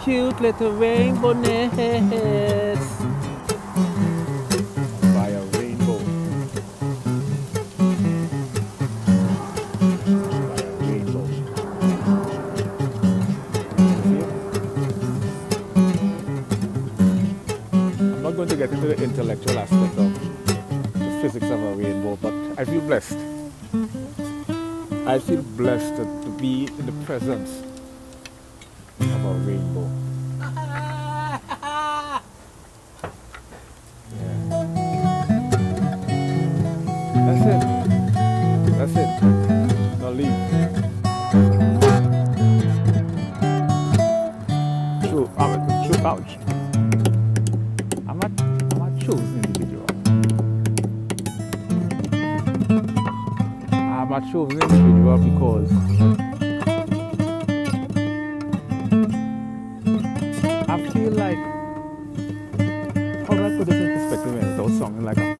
cute little rainbow nest. By a rainbow. By a rainbow. I'm not going to get into the intellectual aspect of the physics of a rainbow, but I feel blessed. I feel blessed to be in the presence of a rainbow. Yeah. That's it. That's it. Now leave. Ouch. I'm not chosen individual. I'm a chosen individual because I feel like, how do I put this in perspective without sounding like a